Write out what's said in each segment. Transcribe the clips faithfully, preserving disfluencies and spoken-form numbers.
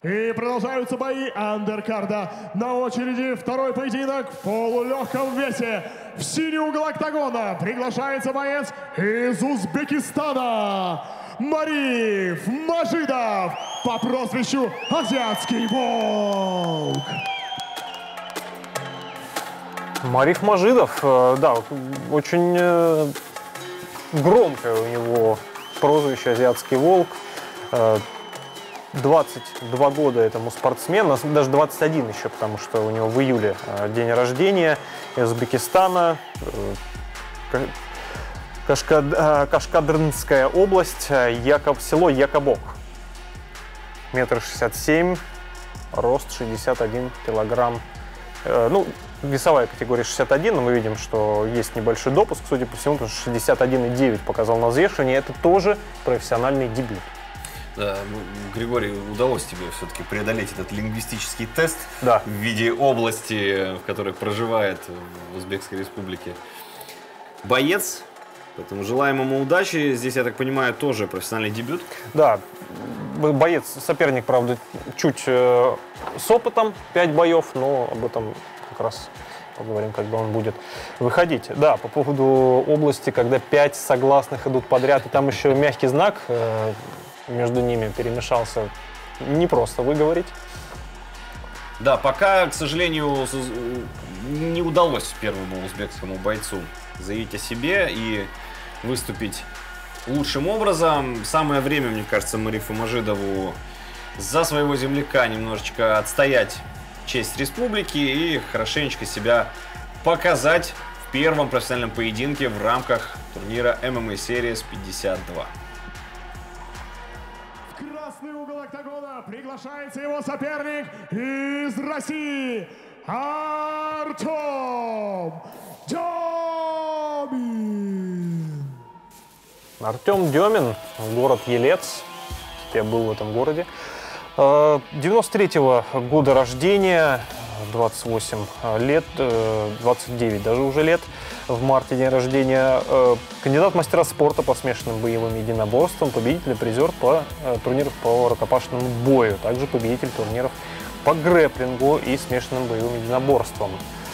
И продолжаются бои андеркарда. На очереди второй поединок в полулегком весе. В синий угол октагона приглашается боец из Узбекистана Мариф Мажидов по прозвищу Азиатский Волк. Мариф Мажидов, да, очень громкое у него прозвище «Азиатский волк». двадцать два года этому спортсмену, даже двадцать один еще, потому что у него в июле день рождения, из Узбекистана, Кашкад... Кашкадрнская область, Якоб... село Якобок. Метр шестьдесят семь, рост шестьдесят один килограмм. Ну, весовая категория шестьдесят один, но мы видим, что есть небольшой допуск, судя по всему, потому что шестьдесят один и девять показал на взвешивании. Это тоже профессиональный дебют. Да, Григорий, удалось тебе все-таки преодолеть этот лингвистический тест, да, в виде области, в которой проживает в Узбекской республике боец. Поэтому желаем ему удачи. Здесь, я так понимаю, тоже профессиональный дебют. Да, боец, соперник, правда, чуть э, с опытом, пять боев, но об этом как раз поговорим, когда он будет выходить. Да, по поводу области, когда пять согласных идут подряд, и там еще мягкий знак э, между ними перемешался, не просто выговорить. Да, пока, к сожалению, не удалось первому узбекскому бойцу заявить о себе и выступить лучшим образом. Самое время, мне кажется, Марифу Мажидову за своего земляка немножечко отстоять честь республики и хорошенечко себя показать в первом профессиональном поединке в рамках турнира эм эм а Series пятьдесят два. В красный угол октагона приглашается его соперник из России Артем Демин. Артем Демин, город Елец. Я был в этом городе. девяносто третьего года рождения, двадцать восемь лет, двадцать девять даже уже лет. В марте день рождения. Кандидат в мастера спорта по смешанным боевым единоборствам, победитель и призер по турниров по рукопашному бою. Также победитель турниров по грэпплингу и смешанным боевым единоборствам.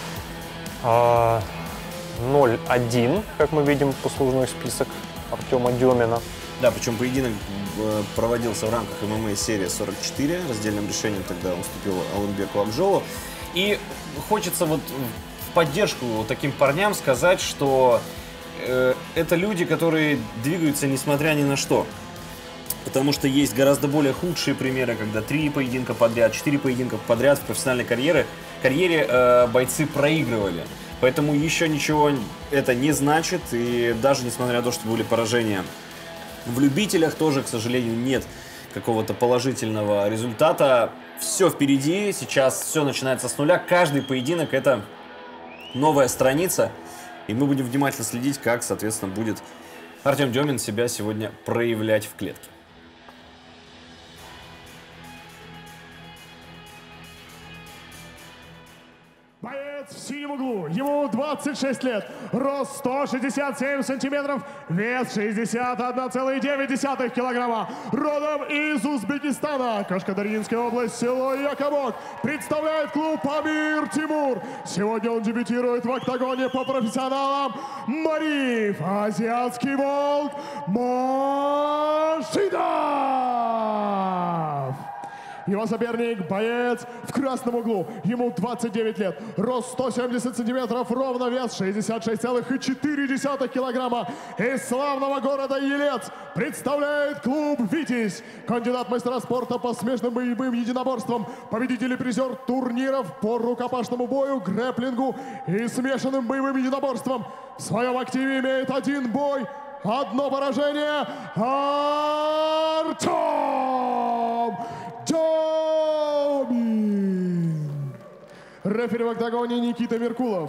ноль один, как мы видим, послужной список Артема Демина. Да, причем поединок проводился в рамках эм эм а Series сорок четыре. Раздельным решением тогда уступил Алымбеку Акжолу. И хочется вот в поддержку таким парням сказать, что э, это люди, которые двигаются несмотря ни на что. Потому что есть гораздо более худшие примеры, когда три поединка подряд, четыре поединка подряд в профессиональной карьере, карьере э, бойцы проигрывали. Поэтому еще ничего это не значит. И даже несмотря на то, что были поражения в любителях, тоже, к сожалению, нет какого-то положительного результата. Все впереди, сейчас все начинается с нуля. Каждый поединок — это новая страница. И мы будем внимательно следить, как, соответственно, будет Артем Демин себя сегодня проявлять в клетке. В синем углу, ему двадцать шесть лет, рост сто шестьдесят семь сантиметров, вес шестьдесят одна целая девять десятых килограмма, родом из Узбекистана, Кашкадаринская область, село Якобок, представляет клуб Амир Тимур. Сегодня он дебютирует в октагоне по профессионалам. Мариф, Азиатский Волк Мажидов. Его соперник — боец в красном углу. Ему двадцать девять лет. Рост сто семьдесят сантиметров, ровно вес шестьдесят шесть целых четыре десятых килограмма. Из славного города Елец представляет клуб «Витязь». Кандидат мастера спорта по смешанным боевым единоборствам. Победитель и призер турниров по рукопашному бою, грэпплингу и смешанным боевым единоборствам. В своем активе имеет один бой, одно поражение. Артем Демин. Рефери в октагоне Никита Меркулов.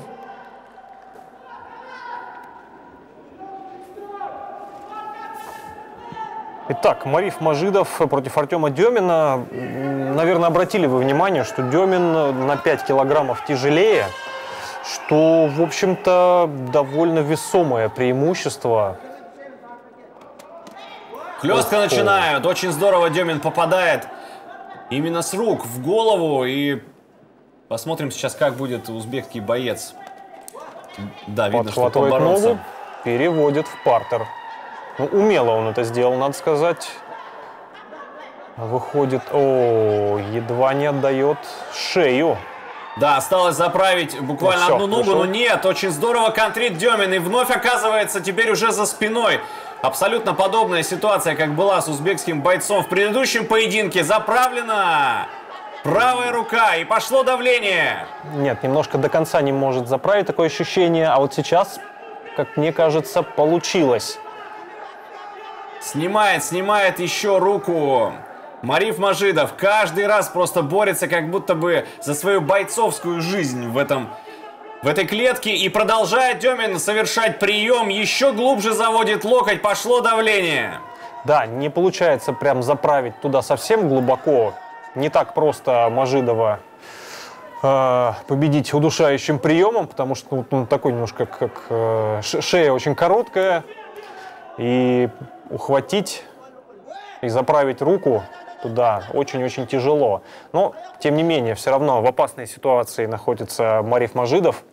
Итак, Мариф Мажидов против Артема Демина. Наверное, обратили вы внимание, что Демин на пять килограммов тяжелее, что, в общем-то, довольно весомое преимущество. Хлестко начинают. Очень здорово Демин попадает Именно с рук в голову. И посмотрим сейчас, как будет узбекский боец. Да, видно, что Подхватывает поборолся. ногу, переводит в партер. Ну, умело он это сделал, надо сказать. Выходит, о, едва не отдает шею. Да, осталось заправить буквально Ну, всё, одну ногу, пришел. но нет, очень здорово контрит Демин, и вновь оказывается теперь уже за спиной. Абсолютно подобная ситуация, как была с узбекским бойцом в предыдущем поединке. Заправлена правая рука, и пошло давление. Нет, немножко до конца не может заправить, такое ощущение, а вот сейчас, как мне кажется, получилось. Снимает, снимает еще руку. Мариф Мажидов каждый раз просто борется как будто бы за свою бойцовскую жизнь в, этом, в этой клетке. И продолжает Демин совершать прием. Еще глубже заводит локоть. Пошло давление. Да, не получается прям заправить туда совсем глубоко. Не так просто Мажидова э, победить удушающим приемом, потому что ну, он такой немножко как э, шея очень короткая. И ухватить и заправить руку туда очень-очень тяжело. Но, тем не менее, все равно в опасной ситуации находится Мариф Мажидов.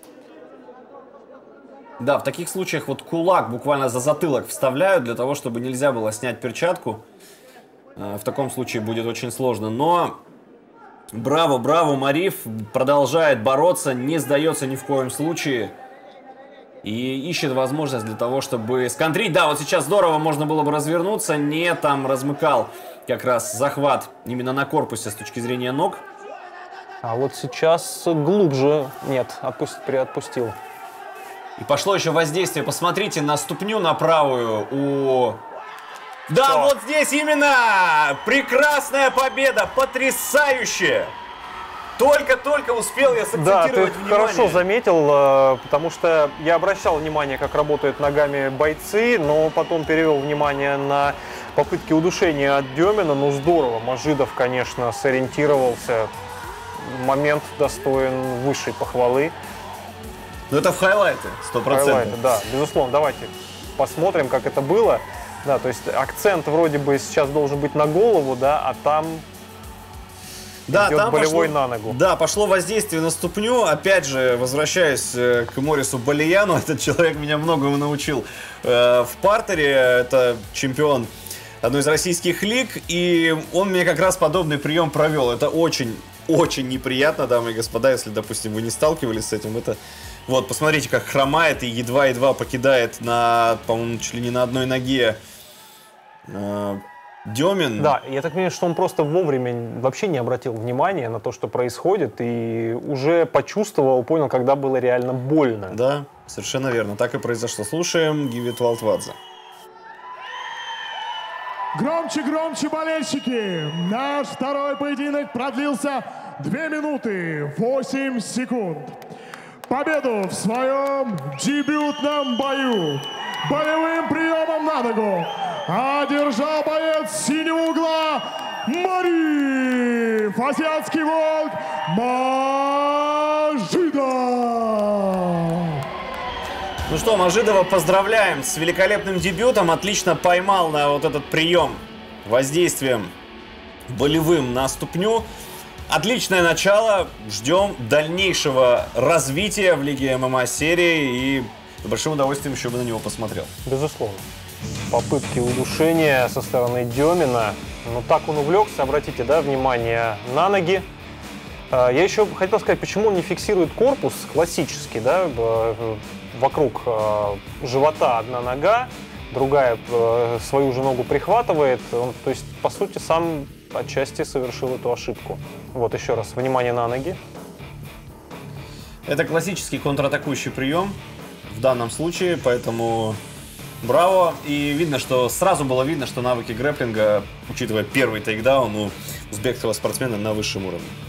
Да, в таких случаях вот кулак буквально за затылок вставляют, для того, чтобы нельзя было снять перчатку. В таком случае будет очень сложно. Но браво, браво, Мариф продолжает бороться, не сдается ни в коем случае. И ищет возможность для того, чтобы сконтрить. Да, вот сейчас здорово можно было бы развернуться. Не там размыкал как раз захват именно на корпусе с точки зрения ног. А вот сейчас глубже. Нет, отпусти, приотпустил. И пошло еще воздействие. Посмотрите на ступню на правую у... Да, Что? вот здесь именно! Прекрасная победа! Потрясающая! Только-только успел я Да, сакцентировать ты внимание. хорошо заметил, э, потому что я обращал внимание, как работают ногами бойцы, но потом перевел внимание на попытки удушения от Демина. Ну здорово, Мажидов, конечно, сориентировался. Момент достоин высшей похвалы. Ну это в хайлайты, сто процентов. Хайлайты, да, безусловно. Давайте посмотрим, как это было. Да, то есть акцент вроде бы сейчас должен быть на голову, да, а там... Да, идет там болевой пошло, на ногу. Да, пошло воздействие на ступню. Опять же, возвращаюсь э, к Морису Балияну. Этот человек меня многому научил э, в партере. Это чемпион одной из российских лиг. И он мне как раз подобный прием провел. Это очень, очень неприятно, дамы и господа, если, допустим, вы не сталкивались с этим. Это вот, посмотрите, как хромает и едва-едва покидает на, по-моему, чуть ли не на одной ноге э, Демин. Да, я так понимаю, что он просто вовремя вообще не обратил внимания на то, что происходит, и уже почувствовал, понял, когда было реально больно. Да, совершенно верно. Так и произошло. Слушаем Гивит Валтвадзе. Громче, громче, болельщики! Наш второй поединок продлился две минуты восемь секунд. Победу в своем дебютном бою болевым приемом на ногу одержал боец синего угла Мариф, азиатский волк Мажидов. Ну что, Мажидова поздравляем с великолепным дебютом. Отлично поймал на вот этот прием воздействием болевым на ступню. Отличное начало. Ждем дальнейшего развития в Лиге ММА серии. И с большим удовольствием еще бы на него посмотрел. Безусловно. Попытки удушения со стороны Демина. Ну так он увлекся, обратите, да, внимание на ноги. Я еще хотел сказать, почему он не фиксирует корпус классический, да, вокруг живота одна нога, другая свою же ногу прихватывает. Он, то есть, по сути, сам отчасти совершил эту ошибку. Вот еще раз, внимание на ноги. Это классический контратакующий прием в данном случае, поэтому браво. И видно, что сразу было видно, что навыки грэпплинга, учитывая первый тейкдаун, у узбекского спортсмена на высшем уровне.